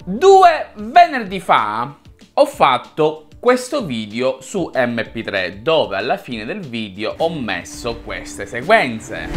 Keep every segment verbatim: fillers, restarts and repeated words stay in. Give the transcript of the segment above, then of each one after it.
Due venerdì fa ho fatto questo video su M P tre dove alla fine del video ho messo queste sequenze.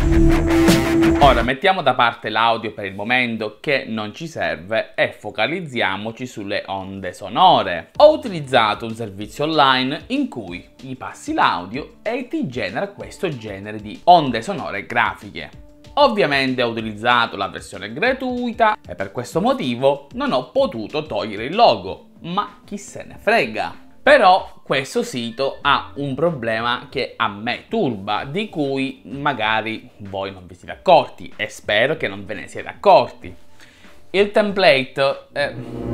Ora mettiamo da parte l'audio per il momento che non ci serve e focalizziamoci sulle onde sonore. Ho utilizzato un servizio online in cui gli passi l'audio e ti genera questo genere di onde sonore grafiche. Ovviamente ho utilizzato la versione gratuita e per questo motivo non ho potuto togliere il logo, ma chi se ne frega. Però questo sito ha un problema che a me turba, di cui magari voi non vi siete accorti e spero che non ve ne siete accorti. Il template eh,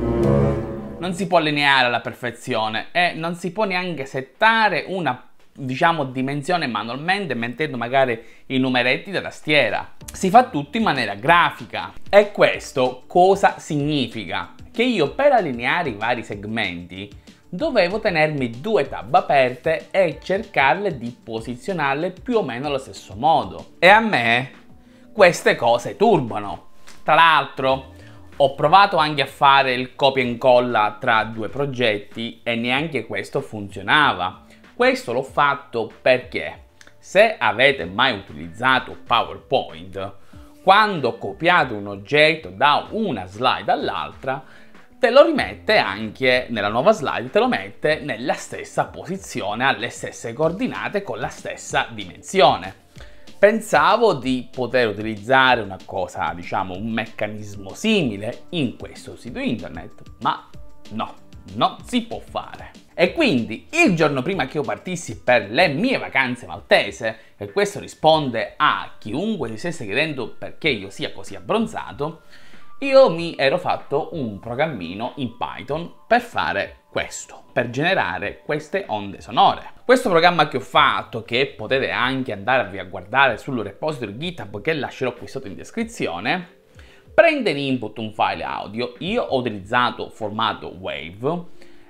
non si può allineare alla perfezione e non si può neanche settare una diciamo dimensione manualmente mettendo magari i numeretti da tastiera. Si fa tutto in maniera grafica. E questo cosa significa? Che io per allineare i vari segmenti dovevo tenermi due tab aperte e cercarle di posizionarle più o meno allo stesso modo. E a me queste cose turbano. Tra l'altro ho provato anche a fare il copia e incolla tra due progetti e neanche questo funzionava. Questo l'ho fatto perché se avete mai utilizzato PowerPoint, quando copiate un oggetto da una slide all'altra, te lo rimette anche nella nuova slide, te lo mette nella stessa posizione, alle stesse coordinate, con la stessa dimensione. Pensavo di poter utilizzare una cosa, diciamo, un meccanismo simile in questo sito internet, ma no, non si può fare. E quindi il giorno prima che io partissi per le mie vacanze maltese, e questo risponde a chiunque si stesse chiedendo perché io sia così abbronzato, io mi ero fatto un programmino in Python per fare questo, per generare queste onde sonore. Questo programma che ho fatto, che potete anche andarvi a guardare sul repository GitHub che lascerò qui sotto in descrizione, prende in input un file audio, io ho utilizzato formato WAV,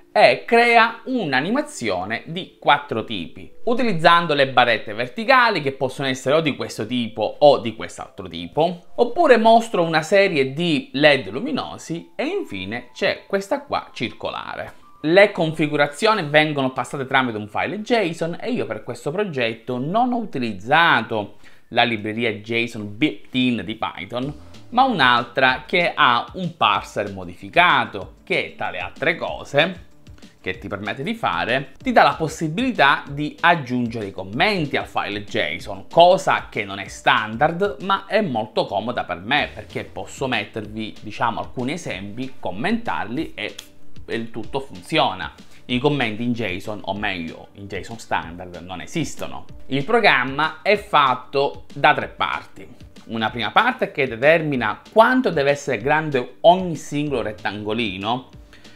e crea un'animazione di quattro tipi, utilizzando le barrette verticali che possono essere o di questo tipo o di quest'altro tipo, oppure mostro una serie di led luminosi e infine c'è questa qua circolare. Le configurazioni vengono passate tramite un file JSON e io per questo progetto non ho utilizzato la libreria JSON built-in di Python, ma un'altra che ha un parser modificato che tra le altre cose che ti permette di fare, ti dà la possibilità di aggiungere i commenti al file JSON, cosa che non è standard ma è molto comoda per me perché posso mettervi diciamo alcuni esempi, commentarli e il tutto funziona. I commenti in JSON, o meglio in JSON standard, non esistono. Il programma è fatto da tre parti. Una prima parte che determina quanto deve essere grande ogni singolo rettangolino,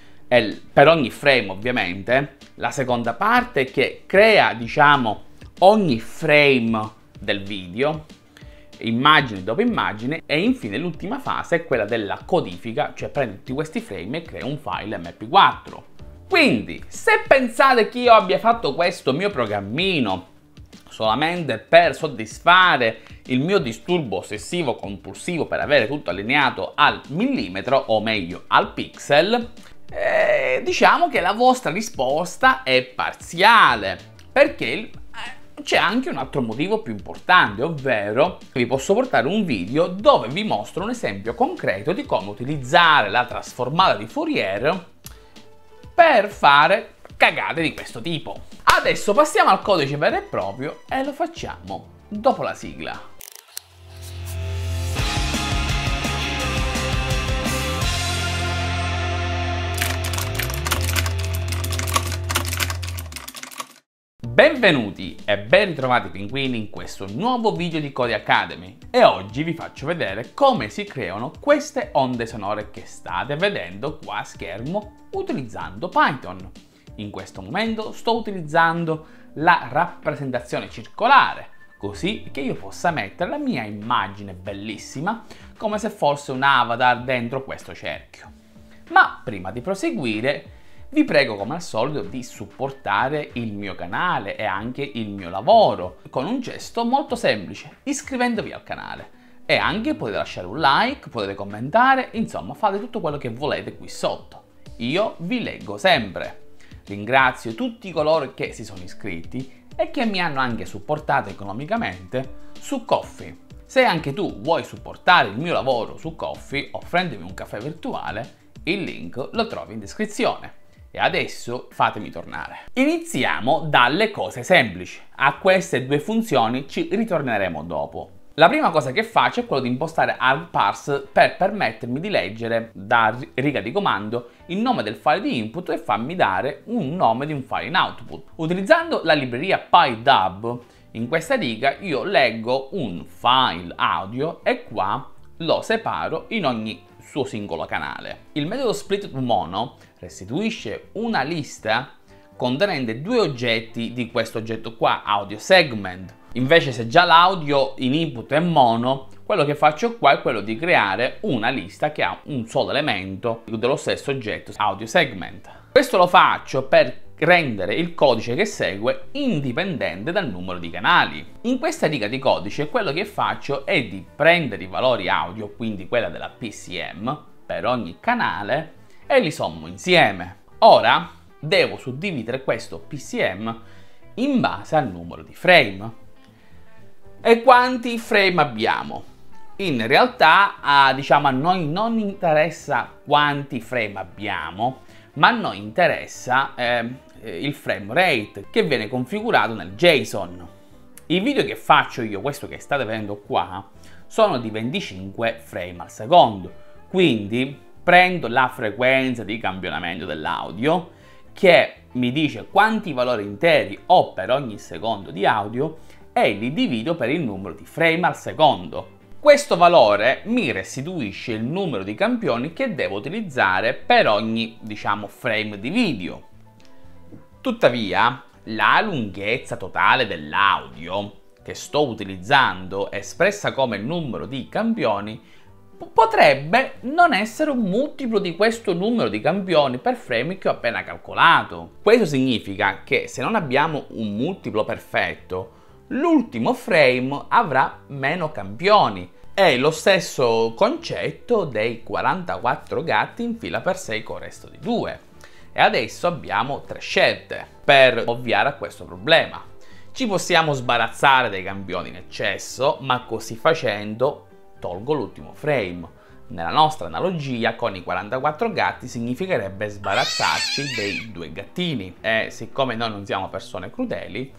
per ogni frame ovviamente. La seconda parte che crea diciamo ogni frame del video, immagine dopo immagine, e infine l'ultima fase è quella della codifica, cioè prende tutti questi frame e crea un file M P quattro. Quindi se pensate che io abbia fatto questo mio programmino solamente per soddisfare il mio disturbo ossessivo compulsivo per avere tutto allineato al millimetro, o meglio al pixel, Eh, diciamo che la vostra risposta è parziale, perché eh, c'è anche un altro motivo più importante, ovvero vi posso portare un video dove vi mostro un esempio concreto di come utilizzare la trasformata di Fourier per fare cagate di questo tipo. Adesso passiamo al codice vero e proprio e lo facciamo dopo la sigla. Benvenuti e ben ritrovati pinguini in questo nuovo video di Codecademy, e oggi vi faccio vedere come si creano queste onde sonore che state vedendo qua a schermo utilizzando Python. In questo momento sto utilizzando la rappresentazione circolare, così che io possa mettere la mia immagine bellissima come se fosse un avatar dentro questo cerchio. Ma prima di proseguire vi prego come al solito di supportare il mio canale e anche il mio lavoro con un gesto molto semplice, iscrivendovi al canale. E anche potete lasciare un like, potete commentare, insomma fate tutto quello che volete qui sotto. Io vi leggo sempre. Ringrazio tutti coloro che si sono iscritti e che mi hanno anche supportato economicamente su Ko-fi. Se anche tu vuoi supportare il mio lavoro su Ko-fi offrendomi un caffè virtuale, il link lo trovi in descrizione. E adesso fatemi tornare. Iniziamo dalle cose semplici. A queste due funzioni ci ritorneremo dopo. La prima cosa che faccio è quello di impostare argparse per permettermi di leggere da riga di comando il nome del file di input e farmi dare un nome di un file in output. Utilizzando la libreria PyDub, in questa riga io leggo un file audio e qua lo separo in ogni suo singolo canale. Il metodo split2mono restituisce una lista contenente due oggetti di questo oggetto qua, audio segment. Invece se già l'audio in input è mono, quello che faccio qua è quello di creare una lista che ha un solo elemento dello stesso oggetto, audio segment. Questo lo faccio per rendere il codice che segue indipendente dal numero di canali. In questa riga di codice quello che faccio è di prendere i valori audio, quindi quella della P C M, per ogni canale e li sommo insieme. Ora devo suddividere questo P C M in base al numero di frame. E quanti frame abbiamo? In realtà a, diciamo, a noi non interessa quanti frame abbiamo, ma a noi interessa eh, il frame rate che viene configurato nel JSON. I video che faccio io, questo che state vedendo qua, sono di venticinque frame al secondo, quindi prendo la frequenza di campionamento dell'audio che mi dice quanti valori interi ho per ogni secondo di audio e li divido per il numero di frame al secondo. Questo valore mi restituisce il numero di campioni che devo utilizzare per ogni, diciamo, frame di video. Tuttavia, la lunghezza totale dell'audio che sto utilizzando, espressa come numero di campioni, potrebbe non essere un multiplo di questo numero di campioni per frame che ho appena calcolato. Questo significa che se non abbiamo un multiplo perfetto, l'ultimo frame avrà meno campioni. È lo stesso concetto dei quarantaquattro gatti in fila per sei con resto di due. E adesso abbiamo tre scelte per ovviare a questo problema. Ci possiamo sbarazzare dei campioni in eccesso, ma così facendo tolgo l'ultimo frame. Nella nostra analogia con i quarantaquattro gatti significherebbe sbarazzarci dei due gattini. E siccome noi non siamo persone crudeli,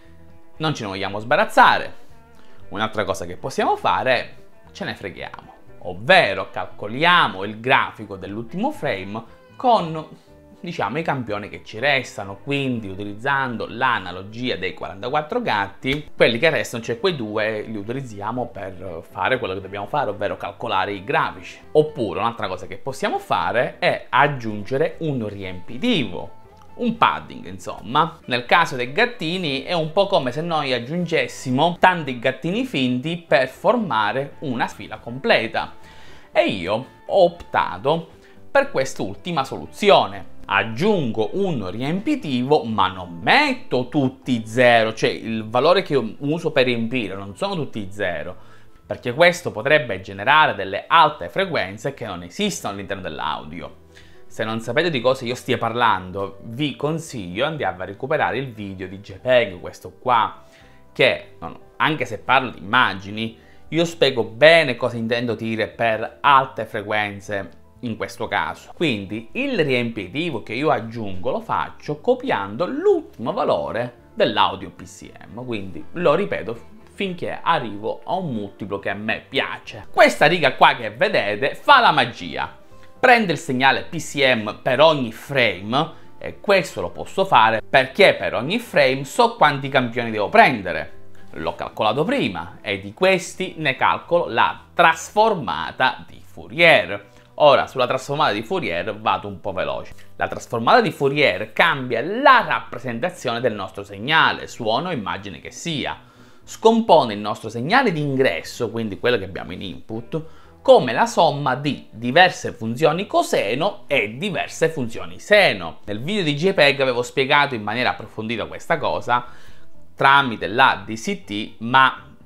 non ce ne vogliamo sbarazzare. Un'altra cosa che possiamo fare è ce ne freghiamo, ovvero calcoliamo il grafico dell'ultimo frame con, diciamo, i campioni che ci restano, quindi utilizzando l'analogia dei quarantaquattro gatti, quelli che restano, cioè quei due, li utilizziamo per fare quello che dobbiamo fare, ovvero calcolare i grafici. Oppure un'altra cosa che possiamo fare è aggiungere un riempitivo, un padding, insomma. Nel caso dei gattini è un po' come se noi aggiungessimo tanti gattini finti per formare una fila completa. E io ho optato per quest'ultima soluzione. Aggiungo un riempitivo, ma non metto tutti zero, cioè il valore che io uso per riempire non sono tutti zero, perché questo potrebbe generare delle alte frequenze che non esistono all'interno dell'audio. Se non sapete di cosa io stia parlando, vi consiglio di andare a recuperare il video di JPEG, questo qua, che anche se parlo di immagini, io spiego bene cosa intendo dire per alte frequenze in questo caso. Quindi il riempitivo che io aggiungo lo faccio copiando l'ultimo valore dell'audio P C M, quindi lo ripeto finché arrivo a un multiplo che a me piace. Questa riga qua che vedete fa la magia. Prende il segnale P C M per ogni frame, e questo lo posso fare perché per ogni frame so quanti campioni devo prendere. L'ho calcolato prima e di questi ne calcolo la trasformata di Fourier. Ora, sulla trasformata di Fourier vado un po' veloce. La trasformata di Fourier cambia la rappresentazione del nostro segnale, suono o immagine che sia. Scompone il nostro segnale di ingresso, quindi quello che abbiamo in input, come la somma di diverse funzioni coseno e diverse funzioni seno. Nel video di JPEG avevo spiegato in maniera approfondita questa cosa tramite la D C T, ma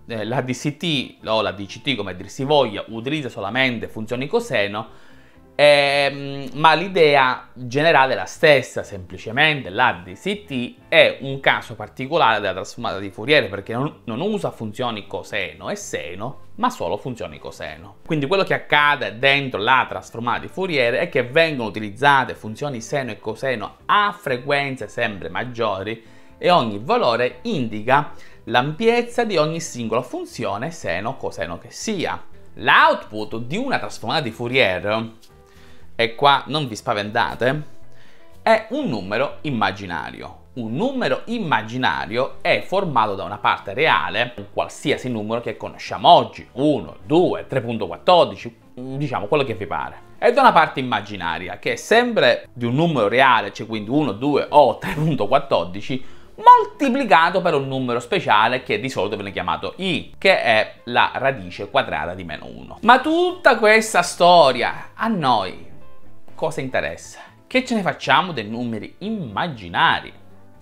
eh, la D C T o la D C T, come dir si voglia, utilizza solamente funzioni coseno, ehm, ma l'idea generale è la stessa. Semplicemente la D C T è un caso particolare della trasformata di Fourier, perché non, non usa funzioni coseno e seno, ma solo funzioni coseno. Quindi quello che accade dentro la trasformata di Fourier è che vengono utilizzate funzioni seno e coseno a frequenze sempre maggiori e ogni valore indica l'ampiezza di ogni singola funzione seno o coseno che sia. L'output di una trasformata di Fourier, e qua non vi spaventate, è un numero immaginario. Un numero immaginario è formato da una parte reale, un qualsiasi numero che conosciamo oggi, uno, due, tre virgola quattordici, diciamo quello che vi pare, e da una parte immaginaria che è sempre di un numero reale, cioè quindi uno, due o tre virgola quattordici, moltiplicato per un numero speciale che di solito viene chiamato i, che è la radice quadrata di meno uno. Ma tutta questa storia a noi cosa interessa? Che ce ne facciamo dei numeri immaginari?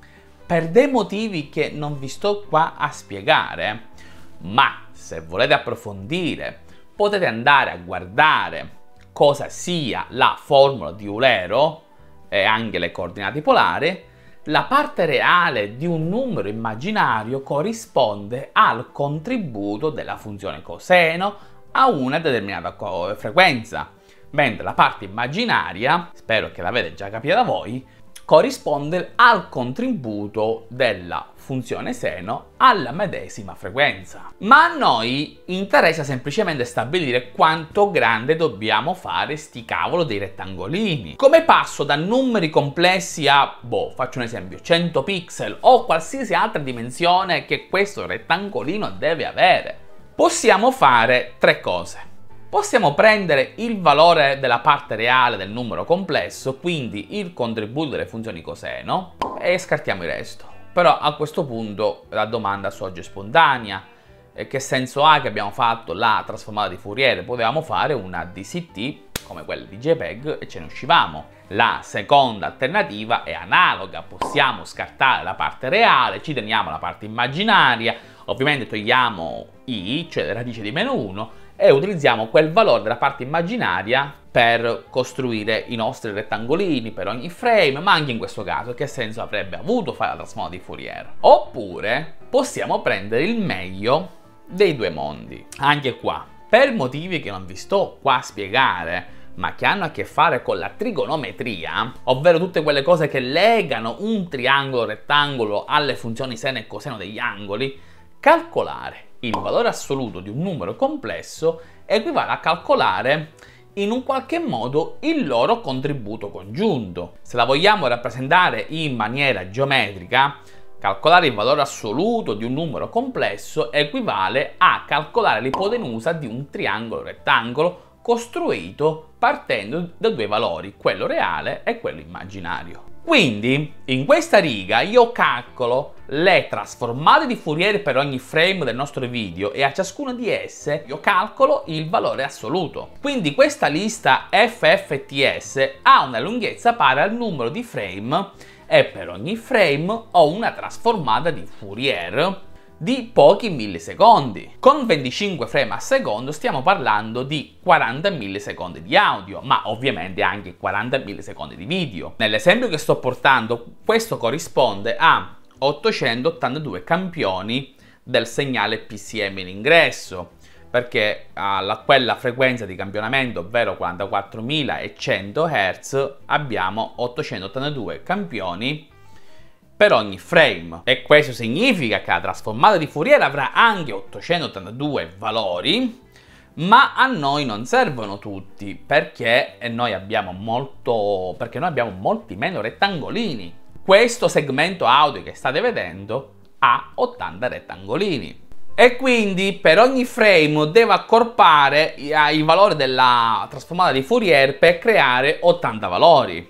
Per dei motivi che non vi sto qua a spiegare, ma se volete approfondire potete andare a guardare cosa sia la formula di Eulero e anche le coordinate polari. La parte reale di un numero immaginario corrisponde al contributo della funzione coseno a una determinata frequenza, mentre la parte immaginaria, spero che l'avete già capita da voi, corrisponde al contributo della funzione seno alla medesima frequenza. Ma a noi interessa semplicemente stabilire quanto grande dobbiamo fare sti cavolo dei rettangolini. Come passo da numeri complessi a, boh, faccio un esempio, cento pixel o qualsiasi altra dimensione che questo rettangolino deve avere? Possiamo fare tre cose. Possiamo prendere il valore della parte reale del numero complesso, quindi il contributo delle funzioni coseno, e scartiamo il resto. Però a questo punto la domanda sorge spontanea: e che senso ha che abbiamo fatto la trasformata di Fourier? Potevamo fare una D C T come quella di JPEG e ce ne uscivamo. La seconda alternativa è analoga: possiamo scartare la parte reale, ci teniamo la parte immaginaria, ovviamente togliamo i, cioè la radice di meno uno, e utilizziamo quel valore della parte immaginaria per costruire i nostri rettangolini per ogni frame. Ma anche in questo caso che senso avrebbe avuto fare la trasformata di Fourier? Oppure possiamo prendere il meglio dei due mondi. Anche qua, per motivi che non vi sto qua a spiegare, ma che hanno a che fare con la trigonometria, ovvero tutte quelle cose che legano un triangolo rettangolo alle funzioni seno e coseno degli angoli, calcolare il valore assoluto di un numero complesso equivale a calcolare in un qualche modo il loro contributo congiunto. Se la vogliamo rappresentare in maniera geometrica, calcolare il valore assoluto di un numero complesso equivale a calcolare l'ipotenusa di un triangolo rettangolo costruito partendo da due valori, quello reale e quello immaginario. Quindi, in questa riga io calcolo le trasformate di Fourier per ogni frame del nostro video e a ciascuna di esse io calcolo il valore assoluto. Quindi questa lista F F T S ha una lunghezza pari al numero di frame e per ogni frame ho una trasformata di Fourier di pochi millisecondi. Con venticinque frame a secondo stiamo parlando di quaranta millisecondi di audio, ma ovviamente anche quaranta millisecondi di video. Nell'esempio che sto portando, questo corrisponde a ottocentottantadue campioni del segnale P C M in ingresso, perché a quella frequenza di campionamento, ovvero quarantaquattromilacento hertz, abbiamo ottocentottantadue campioni per ogni frame. E questo significa che la trasformata di Fourier avrà anche ottocentottantadue valori, ma a noi non servono tutti, perché noi abbiamo molto perché noi abbiamo molti meno rettangolini. Questo segmento audio che state vedendo ha ottanta rettangolini e quindi per ogni frame devo accorpare i valori della trasformata di Fourier per creare ottanta valori.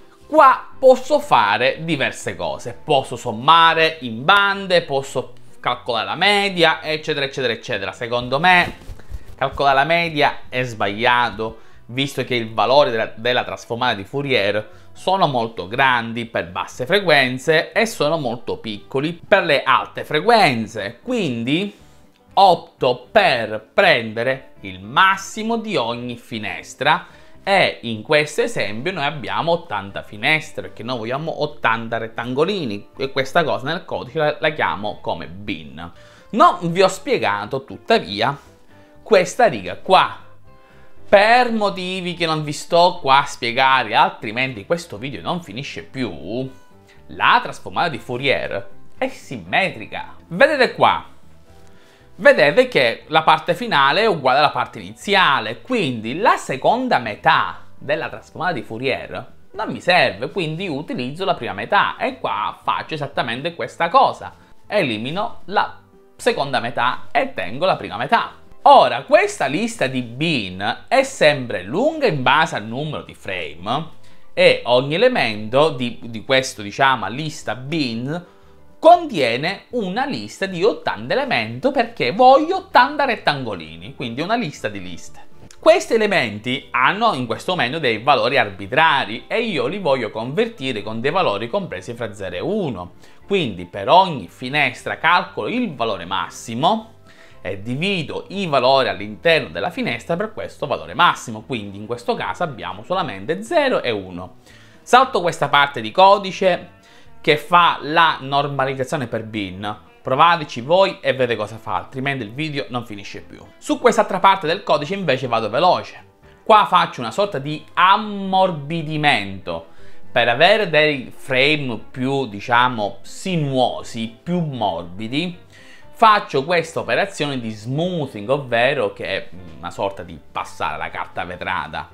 Qua posso fare diverse cose, posso sommare in bande, posso calcolare la media, eccetera eccetera eccetera. Secondo me calcolare la media è sbagliato, visto che i valori della, della trasformata di Fourier sono molto grandi per basse frequenze e sono molto piccoli per le alte frequenze. Quindi opto per prendere il massimo di ogni finestra e in questo esempio noi abbiamo ottanta finestre perché noi vogliamo ottanta rettangolini e questa cosa nel codice la, la chiamo come bin. Non vi ho spiegato tuttavia questa riga qua per motivi che non vi sto qua a spiegare, altrimenti questo video non finisce più. La trasformata di Fourier è simmetrica. Vedete qua, vedete che la parte finale è uguale alla parte iniziale, quindi la seconda metà della trasformata di Fourier non mi serve, quindi utilizzo la prima metà e qua faccio esattamente questa cosa. Elimino la seconda metà e tengo la prima metà. Ora, questa lista di bin è sempre lunga in base al numero di frame e ogni elemento di, di questo, diciamo, lista bin contiene una lista di ottanta elementi perché voglio ottanta rettangolini, quindi una lista di liste. Questi elementi hanno in questo momento dei valori arbitrari e io li voglio convertire con dei valori compresi fra zero e uno. Quindi per ogni finestra calcolo il valore massimo e divido i valori all'interno della finestra per questo valore massimo, quindi in questo caso abbiamo solamente zero e uno. Salto questa parte di codice che fa la normalizzazione per bin, provateci voi e vedete cosa fa, altrimenti il video non finisce più. Su quest'altra parte del codice invece vado veloce, qua faccio una sorta di ammorbidimento per avere dei frame più, diciamo, sinuosi, più morbidi. Faccio questa operazione di smoothing, ovvero che è una sorta di passare la carta vetrata.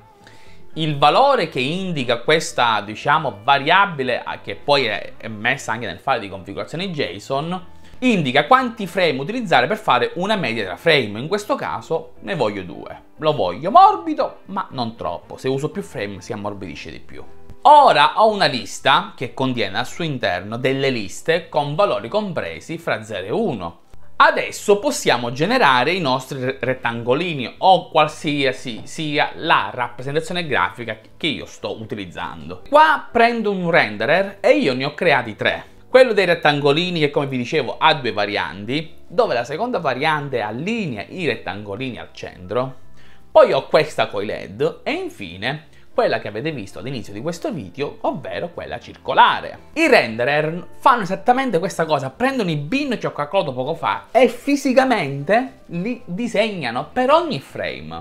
Il valore che indica questa, diciamo, variabile, che poi è messa anche nel file di configurazione JSON, indica quanti frame utilizzare per fare una media tra frame. In questo caso ne voglio due. Lo voglio morbido, ma non troppo. Se uso più frame si ammorbidisce di più. Ora ho una lista che contiene al suo interno delle liste con valori compresi fra zero e uno. Adesso possiamo generare i nostri rettangolini o qualsiasi sia la rappresentazione grafica che io sto utilizzando. Qua prendo un renderer e io ne ho creati tre. Quello dei rettangolini che, come vi dicevo, ha due varianti, dove la seconda variante allinea i rettangolini al centro. Poi ho questa coi led e infine quella che avete visto all'inizio di questo video, ovvero quella circolare. I renderer fanno esattamente questa cosa, prendono i bin che ho calcolato poco fa e fisicamente li disegnano per ogni frame.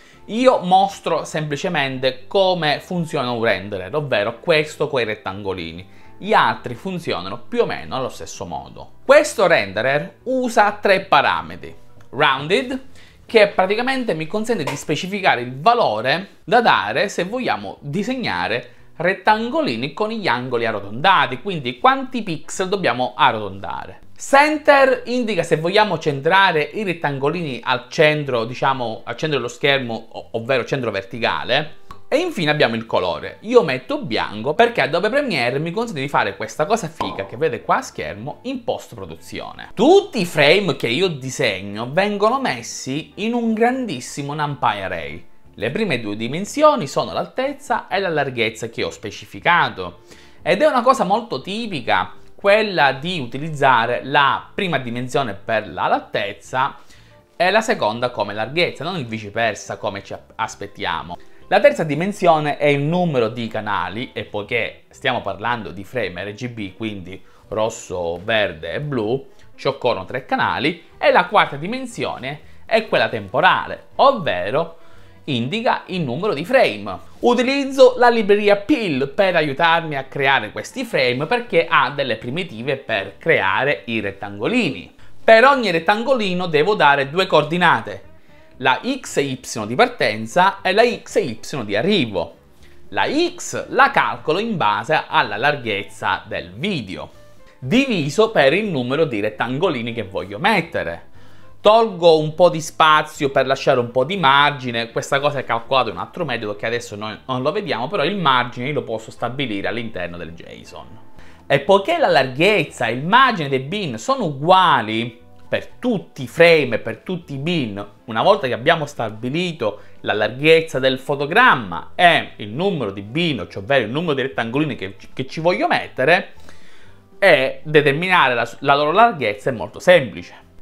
Io mostro semplicemente come funziona un renderer, ovvero questo con i rettangolini. Gli altri funzionano più o meno allo stesso modo. Questo renderer usa tre parametri. Rounded, che praticamente mi consente di specificare il valore da dare se vogliamo disegnare rettangolini con gli angoli arrotondati, quindi quanti pixel dobbiamo arrotondare. Center indica se vogliamo centrare i rettangolini al centro, diciamo al centro dello schermo, ovvero centro verticale. E infine abbiamo il colore. Io metto bianco perché Adobe Premiere mi consente di fare questa cosa figa che vedete qua a schermo in post produzione. Tutti i frame che io disegno vengono messi in un grandissimo NumPy array. Le prime due dimensioni sono l'altezza e la larghezza che ho specificato. Ed è una cosa molto tipica quella di utilizzare la prima dimensione per l'altezza e la seconda come larghezza, non il viceversa come ci aspettiamo. La terza dimensione è il numero di canali e poiché stiamo parlando di frame R G B, quindi rosso, verde e blu, ci occorrono tre canali e la quarta dimensione è quella temporale, ovvero indica il numero di frame. Utilizzo la libreria Pill per aiutarmi a creare questi frame perché ha delle primitive per creare i rettangolini. Per ogni rettangolino devo dare due coordinate, la x e y di partenza e la x e y di arrivo. La x la calcolo in base alla larghezza del video, diviso per il numero di rettangolini che voglio mettere. Tolgo un po' di spazio per lasciare un po' di margine, questa cosa è calcolata in un altro metodo che adesso noi non lo vediamo, però il margine lo posso stabilire all'interno del JSON. E poiché la larghezza e il margine dei bin sono uguali per tutti i frame e per tutti i bin, una volta che abbiamo stabilito la larghezza del fotogramma e il numero di bin, cioè ovvero il numero di rettangolini che, che ci voglio mettere, e determinare la, la loro larghezza è molto semplice.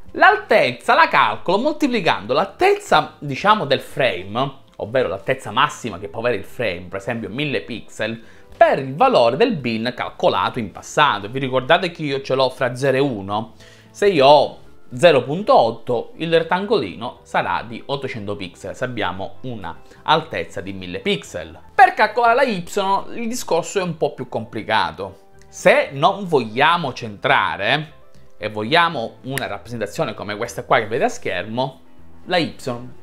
L'altezza la calcolo moltiplicando l'altezza, diciamo, del frame, ovvero l'altezza massima che può avere il frame, per esempio mille pixel, per il valore del bin calcolato in passato. Vi ricordate che io ce l'ho fra zero e uno? Se io ho zero virgola otto, il rettangolino sarà di ottocento pixel, se abbiamo una altezza di mille pixel. Per calcolare la y il discorso è un po' più complicato. Se non vogliamo centrare e vogliamo una rappresentazione come questa qua che vedete a schermo, la y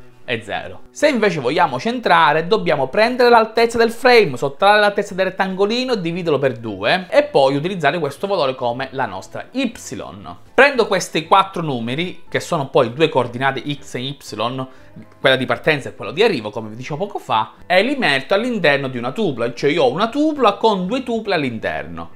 è zero. Se invece vogliamo centrare, dobbiamo prendere l'altezza del frame, sottrarre l'altezza del rettangolino, dividerlo per due e poi utilizzare questo valore come la nostra y. Prendo questi quattro numeri, che sono poi due coordinate x e y, quella di partenza e quella di arrivo, come vi dicevo poco fa, e li metto all'interno di una tupola, cioè io ho una tupola con due tupole all'interno.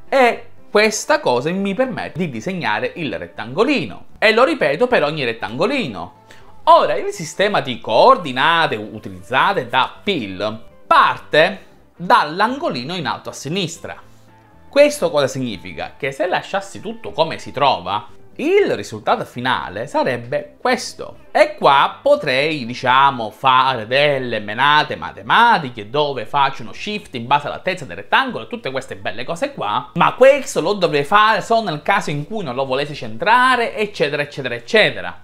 E questa cosa mi permette di disegnare il rettangolino. E lo ripeto per ogni rettangolino. Ora, il sistema di coordinate utilizzate da P I L parte dall'angolino in alto a sinistra. Questo cosa significa? Che se lasciassi tutto come si trova, il risultato finale sarebbe questo. E qua potrei, diciamo, fare delle menate matematiche dove faccio uno shift in base all'altezza del rettangolo e tutte queste belle cose qua, ma questo lo dovrei fare solo nel caso in cui non lo volessi centrare, eccetera, eccetera, eccetera.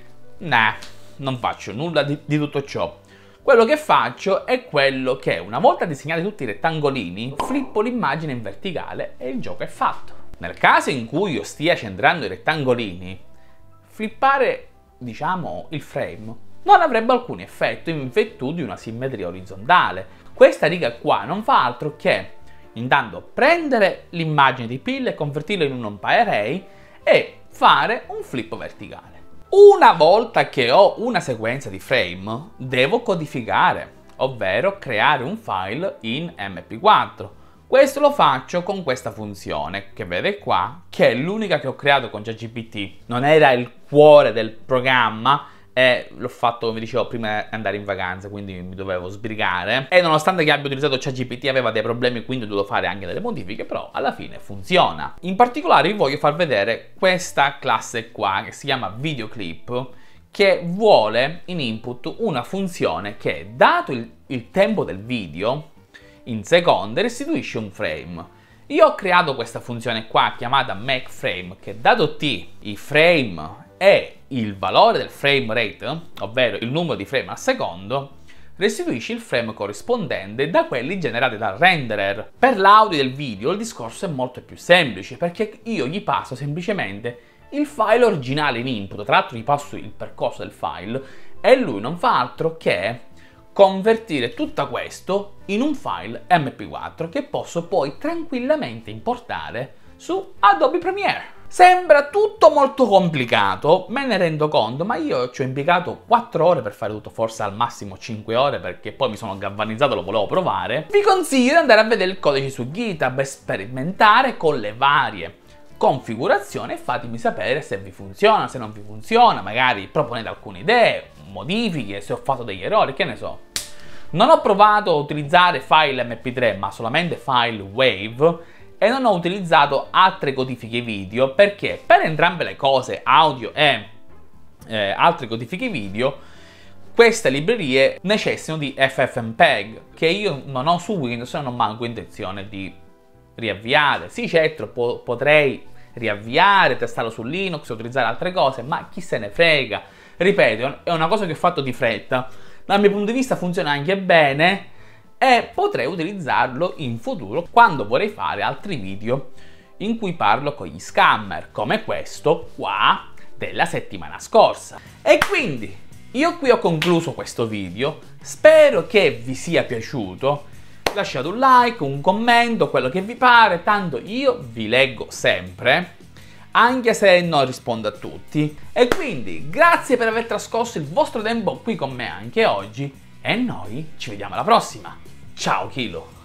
Nah, non faccio nulla di, di tutto ciò. Quello che faccio è quello che, una volta disegnati tutti i rettangolini, flippo l'immagine in verticale e il gioco è fatto. Nel caso in cui io stia centrando i rettangolini, flippare, diciamo, il frame non avrebbe alcun effetto in virtù di una simmetria orizzontale. Questa riga qua non fa altro che, intanto, prendere l'immagine di P I L e convertirla in un numpy array e fare un flip verticale. Una volta che ho una sequenza di frame, devo codificare, ovvero creare un file in M P quattro. Questo lo faccio con questa funzione che vedete qua, che è l'unica che ho creato con ChatGPT. Non era il cuore del programma e l'ho fatto, come dicevo, prima di andare in vacanza, quindi mi dovevo sbrigare. E nonostante che abbia utilizzato ChatGPT aveva dei problemi, quindi ho dovuto fare anche delle modifiche, però alla fine funziona. In particolare vi voglio far vedere questa classe qua, che si chiama videoclip, che vuole in input una funzione che, dato il, il tempo del video, in secondi restituisce un frame. Io ho creato questa funzione qua chiamata makeFrame, che dato t i frame e il valore del frame rate, ovvero il numero di frame al secondo, restituisce il frame corrispondente da quelli generati dal renderer. Per l'audio del video il discorso è molto più semplice, perché io gli passo semplicemente il file originale in input, tra l'altro gli passo il percorso del file e lui non fa altro che convertire tutto questo in un file M P quattro che posso poi tranquillamente importare su Adobe Premiere. Sembra tutto molto complicato, me ne rendo conto, ma io ci ho impiegato quattro ore per fare tutto, forse al massimo cinque ore, perché poi mi sono galvanizzato e lo volevo provare. Vi consiglio di andare a vedere il codice su GitHub e sperimentare con le varie configurazioni e fatemi sapere se vi funziona, se non vi funziona, magari proponete alcune idee, modifiche, se ho fatto degli errori, che ne so. Non ho provato a utilizzare file M P tre, ma solamente file WAV, e non ho utilizzato altre codifiche video perché per entrambe le cose, audio e eh, altre codifiche video, queste librerie necessitano di FFmpeg, che io non ho su Windows e non ho manco intenzione di riavviare. Sì, certo, po potrei riavviare, testarlo su Linux, utilizzare altre cose, ma chi se ne frega. Ripeto, è una cosa che ho fatto di fretta. Dal mio punto di vista funziona anche bene e potrei utilizzarlo in futuro quando vorrei fare altri video in cui parlo con gli scammer, come questo qua della settimana scorsa. E quindi io qui ho concluso questo video, spero che vi sia piaciuto. Lasciate un like, un commento, quello che vi pare, tanto io vi leggo sempre, anche se non rispondo a tutti. E quindi grazie per aver trascorso il vostro tempo qui con me anche oggi e noi ci vediamo alla prossima. Ciao Kilo!